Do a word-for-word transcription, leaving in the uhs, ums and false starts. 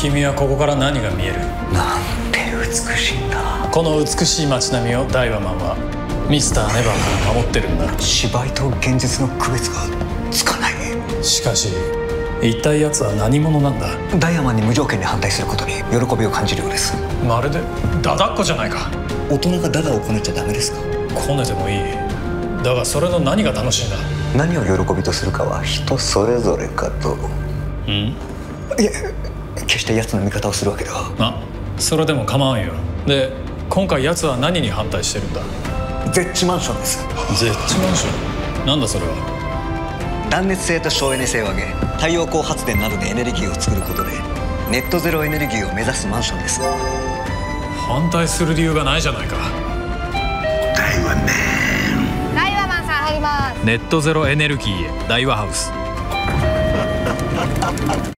君はここから何が見える？ なんて美しいんだ。 この美しい街並みをダイワマンはミスターネバーから守ってるんだ。 芝居と現実の区別がつかない。 しかし一体奴は何者なんだ？ ダイヤマンに無条件に反対することに喜びを感じるようです。 まるでダダっ子じゃないか。 大人がダダをこねちゃダメですか？ こねてもいい。だがそれの何が楽しいんだ？ 何を喜びとするかは人それぞれかと。 ん？ いえ、決して奴の味方をするわけでは。 あ、それでも構わんよ。で、今回奴は何に反対してるんだ？ ゼッチマンションです。 ゼッチマンション？なんだそれは。 断熱性と省エネ性を上げ、太陽光発電などでエネルギーを作ることでネットゼロエネルギーを目指すマンションです。 反対する理由がないじゃないか。 ダイワマン。 ダイワマンさん入ります。 ネットゼロエネルギーへダイワハウス。